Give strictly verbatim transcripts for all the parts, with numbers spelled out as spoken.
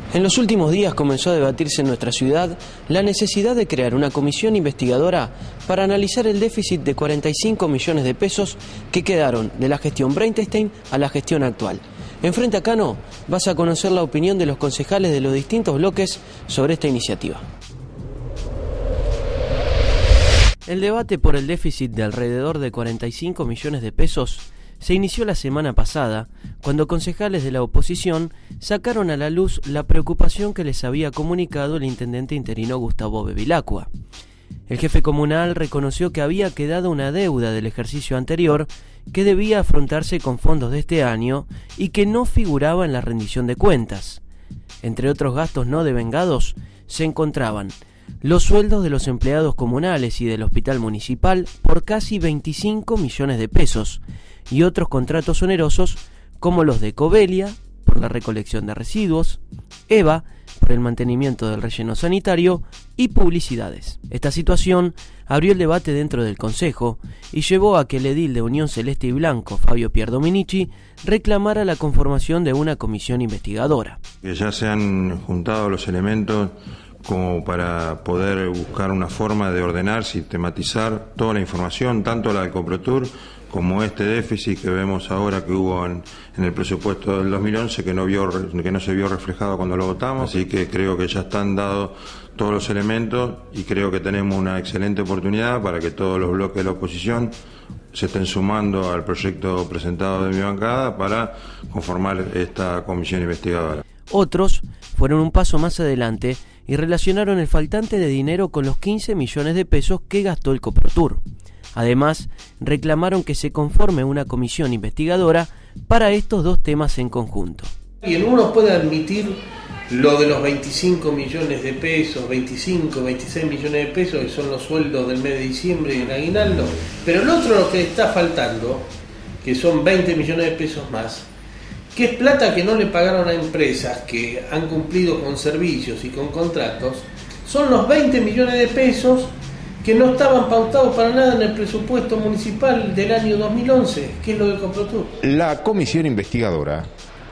En los últimos días comenzó a debatirse en nuestra ciudad la necesidad de crear una comisión investigadora para analizar el déficit de cuarenta y cinco millones de pesos que quedaron de la gestión Breitenstein a la gestión actual. En Frente a Cano vas a conocer la opinión de los concejales de los distintos bloques sobre esta iniciativa. El debate por el déficit de alrededor de cuarenta y cinco millones de pesos se inició la semana pasada, cuando concejales de la oposición sacaron a la luz la preocupación que les había comunicado el intendente interino Gustavo Bevilacqua. El jefe comunal reconoció que había quedado una deuda del ejercicio anterior que debía afrontarse con fondos de este año y que no figuraba en la rendición de cuentas. Entre otros gastos no devengados se encontraban los sueldos de los empleados comunales y del hospital municipal por casi veinticinco millones de pesos y otros contratos onerosos como los de Covelia por la recolección de residuos, EVA por el mantenimiento del relleno sanitario y publicidades. Esta situación abrió el debate dentro del Consejo y llevó a que el edil de Unión Celeste y Blanco, Fabio Pierdominici, reclamara la conformación de una comisión investigadora. Que ya se han juntado los elementos como para poder buscar una forma de ordenar, sistematizar toda la información, tanto la del Coprotur como este déficit que vemos ahora que hubo en, en el presupuesto del dos mil once, que no, vio, que no se vio reflejado cuando lo votamos. Así que creo que ya están dados todos los elementos y creo que tenemos una excelente oportunidad para que todos los bloques de la oposición se estén sumando al proyecto presentado de mi bancada para conformar esta comisión investigadora. Otros fueron un paso más adelante y relacionaron el faltante de dinero con los quince millones de pesos que gastó el Coprotur. Además, reclamaron que se conforme una comisión investigadora para estos dos temas en conjunto. Y uno puede admitir lo de los veinticinco millones de pesos, veinticinco, veintiséis millones de pesos, que son los sueldos del mes de diciembre y el aguinaldo, pero el otro lo que está faltando, que son veinte millones de pesos más, que es plata que no le pagaron a empresas que han cumplido con servicios y con contratos, son los veinte millones de pesos que no estaban pautados para nada en el presupuesto municipal del año dos mil once, que es lo del Coprotur. La comisión investigadora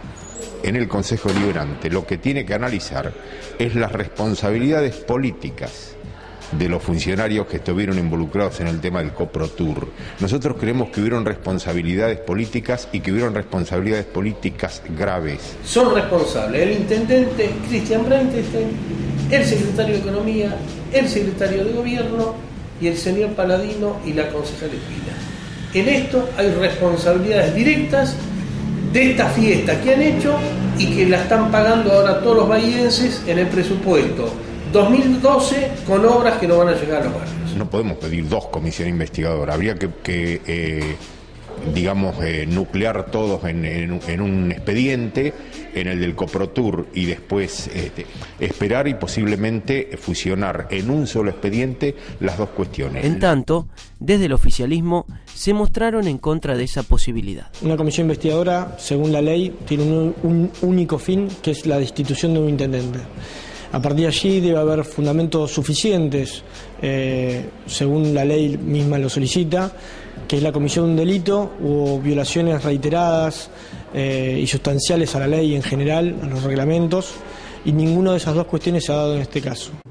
en el Consejo Deliberante lo que tiene que analizar es las responsabilidades políticas de los funcionarios que estuvieron involucrados en el tema del Coprotur. Nosotros creemos que hubieron responsabilidades políticas y que hubieron responsabilidades políticas graves. Son responsables el intendente Cristian Breitenstein, el secretario de Economía, el secretario de Gobierno y el señor Paladino y la concejal Espina. En esto hay responsabilidades directas de esta fiesta que han hecho y que la están pagando ahora todos los bahienses en el presupuesto dos mil doce con obras que no van a llegar a los barrios. No podemos pedir dos comisiones investigadoras, habría que, que eh, digamos, eh, nuclear todos en, en, en un expediente, en el del Coprotur, y después este, esperar y posiblemente fusionar en un solo expediente las dos cuestiones. En tanto, desde el oficialismo se mostraron en contra de esa posibilidad. Una comisión investigadora, según la ley, tiene un, un único fin, que es la destitución de un intendente. A partir de allí debe haber fundamentos suficientes, eh, según la ley misma lo solicita, que es la comisión de un delito o violaciones reiteradas eh, y sustanciales a la ley en general, a los reglamentos, y ninguna de esas dos cuestiones se ha dado en este caso.